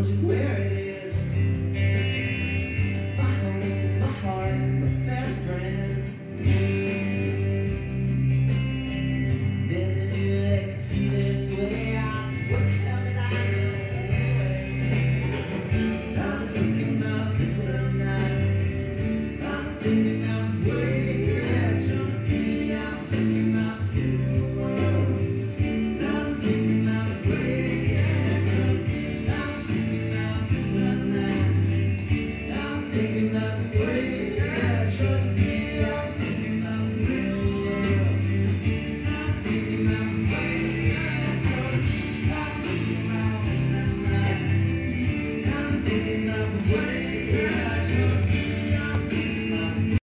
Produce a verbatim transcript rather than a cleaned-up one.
told you where it is. My home, my heart, my best friend. Never knew it could be this way. I, what the hell did I do? I'm thinking about this some night. I'm thinking about the way that you're me. I'm thinking about you. I'm thinking about the way that you're me. I'm thinking about the sunlight. I'm thinking about the way that you're me. I'm thinking about the real world. I'm thinking about the way that you're me. I'm thinking about the sunlight. I'm thinking about the way